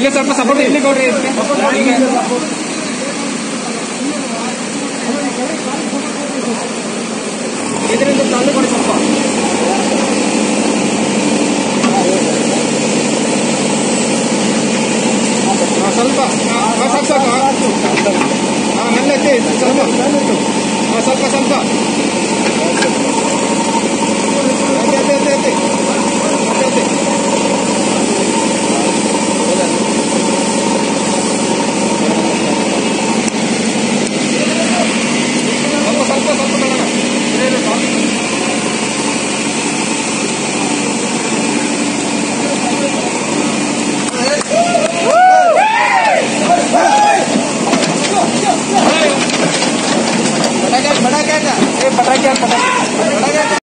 ಈಗ ಸ್ವಲ್ಪ ಸಪೋರ್ಟ್ ಇಲ್ಲಿ ಕೊಡ್ರಿ ಇದರಿಂದ ಚಾಲು ಕೊಡಿ ಸ್ವಲ್ಪ ಸ್ವಲ್ಪ ಸಾಕು ಮೆಲ್ಲ ಸ್ವಲ್ಪ ಸ್ವಲ್ಪ ಸ್ವಲ್ಪ बड़ा क्या था? बड़ा क्या?